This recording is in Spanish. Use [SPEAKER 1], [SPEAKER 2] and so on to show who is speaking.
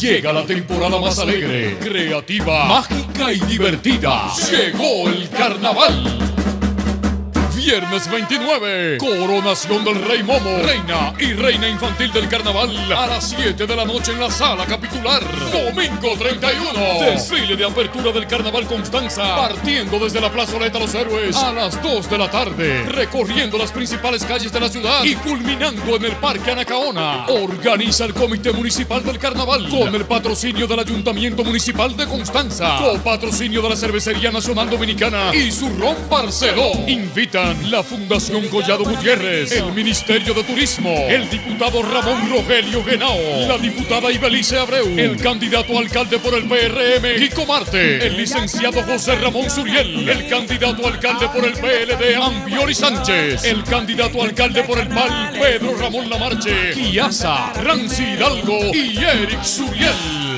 [SPEAKER 1] Llega la temporada más alegre, creativa, mágica y divertida. Llegó el carnaval. Viernes 29, coronación del Rey Momo, reina y reina infantil del carnaval a las 7 de la noche en la sala capitular. Domingo 31, desfile de apertura del carnaval Constanza, partiendo desde la plazoleta Los Héroes a las 2 de la tarde, recorriendo las principales calles de la ciudad y culminando en el Parque Anacaona. Organiza el Comité Municipal del Carnaval con el patrocinio del Ayuntamiento Municipal de Constanza, copatrocinio de la Cervecería Nacional Dominicana y su Ron Barceló. Invitan la Fundación Collado Gutiérrez, el Ministerio de Turismo, el diputado Ramón Rogelio Genao, la diputada Ibelice Abreu, el candidato a alcalde por el PRM, Kiko Marte, el licenciado José Ramón Suriel, el candidato a alcalde por el PLD, Ambiori Sánchez, el candidato a alcalde por el PAL, Pedro Ramón Lamarche, Kiasa, Rancy Hidalgo y Eric Suriel.